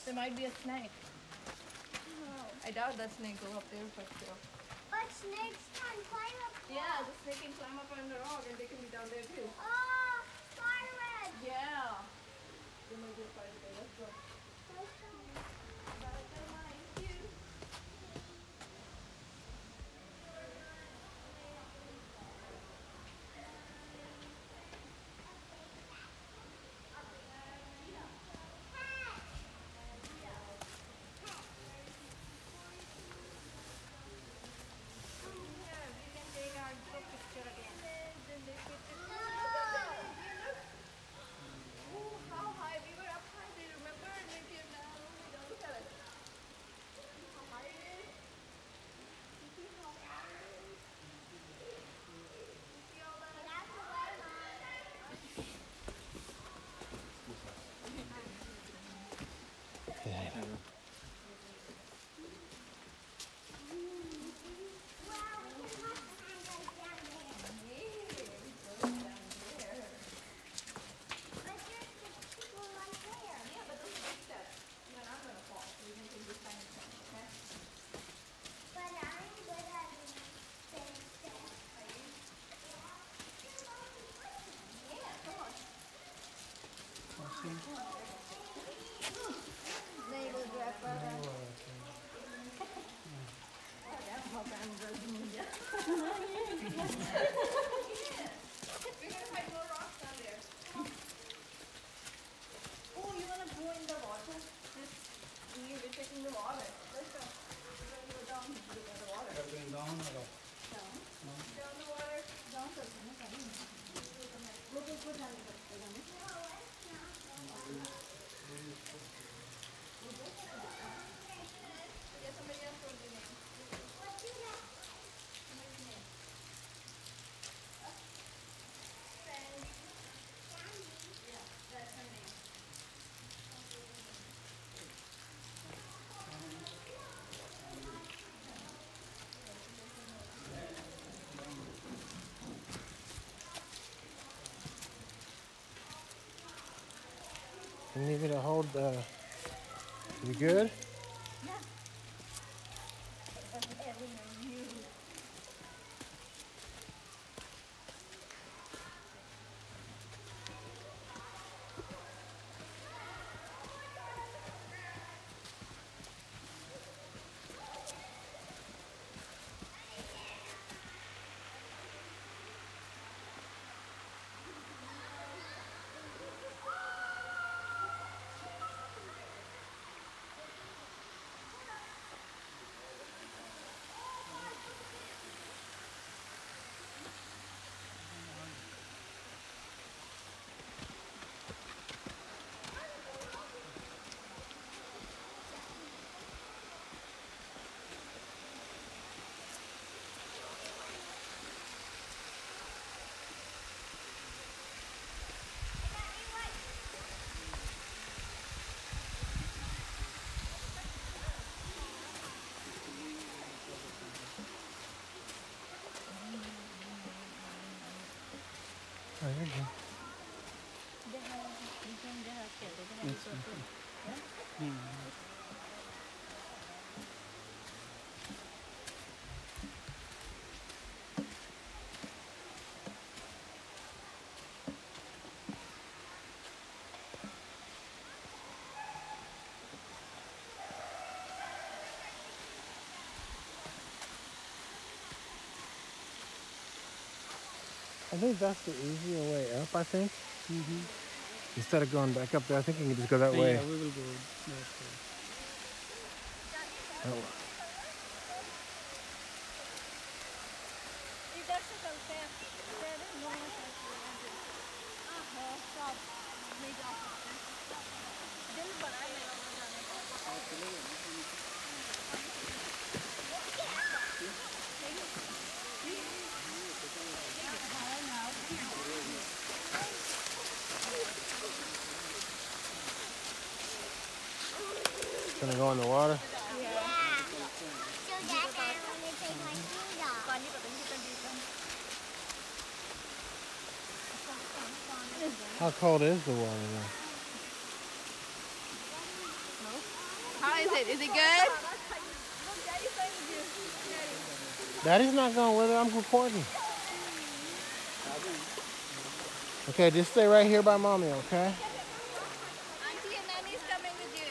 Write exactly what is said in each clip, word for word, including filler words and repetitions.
There might be a snake. No. I doubt that snake will up there for sure. But snakes can climb up. Yeah, the snake can climb up on the rock and they can be down there too. Oh, spider web. Yeah. There might be a spider there. Let's go. Let's go. Spider mind you. You need me to hold the... You good? Oh, you're good. I think that's the easier way up, I think. Mm-hmm. Instead of going back up there, I think you can just go that Yeah, way. we will go that way. Oh. इधर से चलते हैं फिर दोनों side आहो सब नहीं जा सकते दिल बड़ा है मेरा वहाँ जाने का Gonna go in the water? Yeah. So that's why I want to take my shoes off. पानी पता नहीं कितना डीप है How cold is the water now? How is it? Is it good? Daddy's not going with it. I'm recording. Okay, just stay right here by mommy, okay? Auntie and Nanny's coming with you.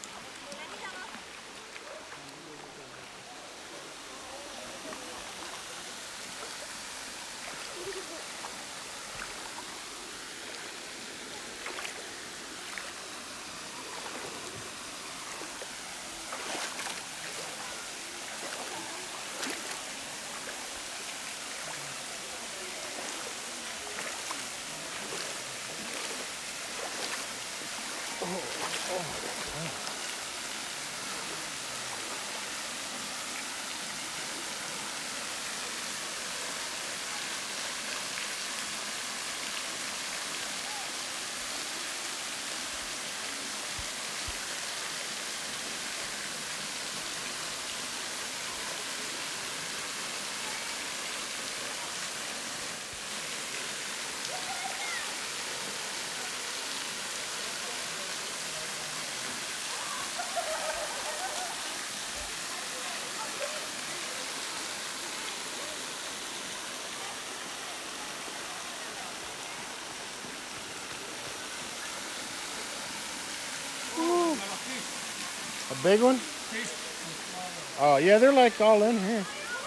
A big one? Oh, yeah, they're like all in here.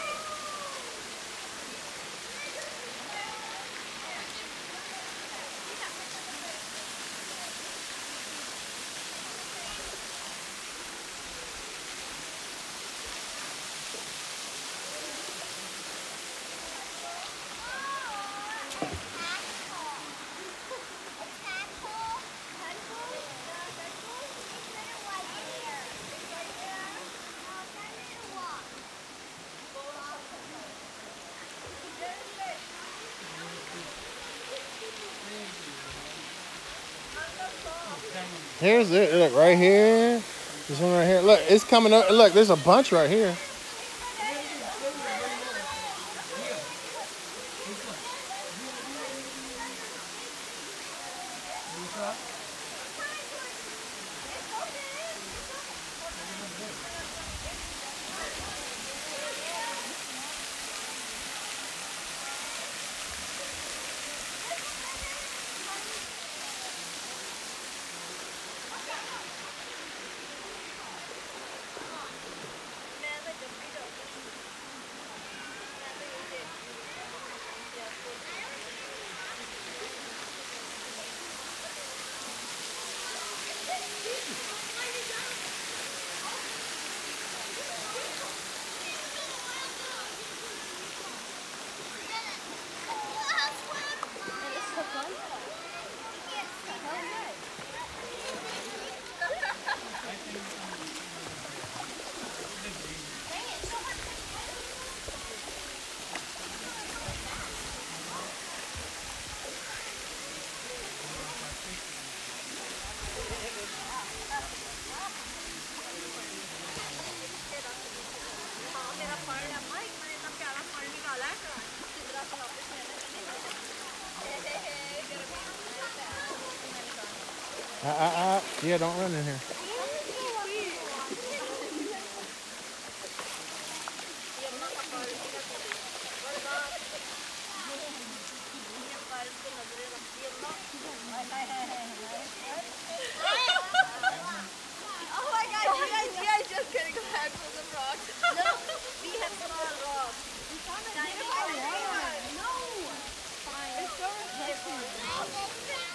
Here's it. Look, right here. This one right here. Look, it's coming up. Look, there's a bunch right here. Uh, uh, uh. Yeah, don't run in here. Oh my god, you guys, you guys just getting back from the rocks. No, we have small rocks. We found a tiny one. No. Fine. It's so refreshing.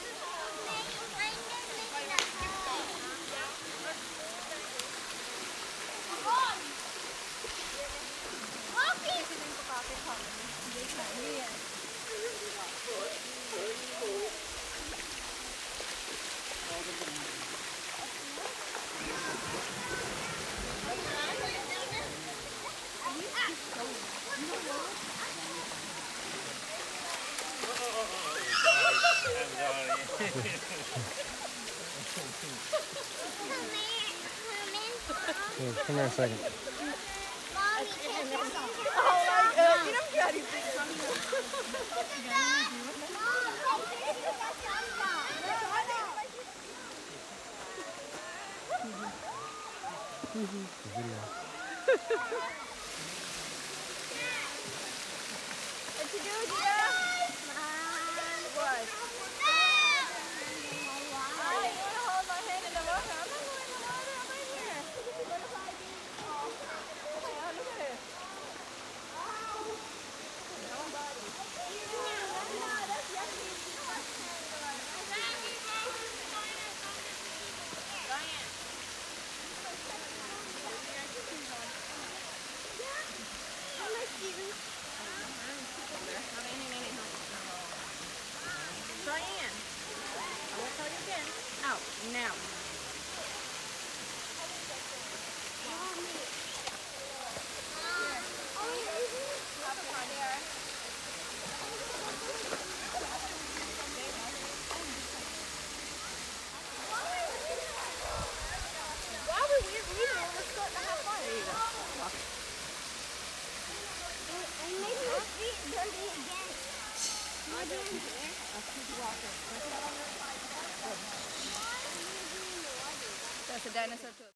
Here, come here a second. Video. What you do, Gia? What? Oh, you want to hold my hand in the water? I'm not going in the water. I'm right here. What if I do? Oh, look at it. Diane, I will tell you again. Out, now. Why were we leaving when we're starting to have fun? There you go. And maybe your feet dirty again. Maybe in here. That's a dinosaur too.